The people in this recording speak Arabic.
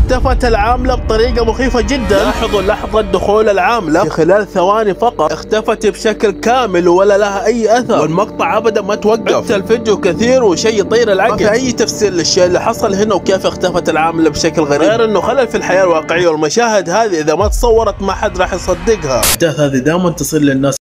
اختفت العاملة بطريقة مخيفة جدا. لاحظوا لحظة دخول العاملة، في خلال ثواني فقط اختفت بشكل كامل ولا لها اي اثر، والمقطع ابدا ما توقف. الفيديو كثير وشيء يطير العقل، ما في اي تفسير للشيء اللي حصل هنا وكيف اختفت العاملة بشكل غريب، غير انه خلل في الحياة الواقعية، والمشاهد هذه اذا ما تصورت ما حد راح يصدقها. الاحداث هذه دائما تصير للناس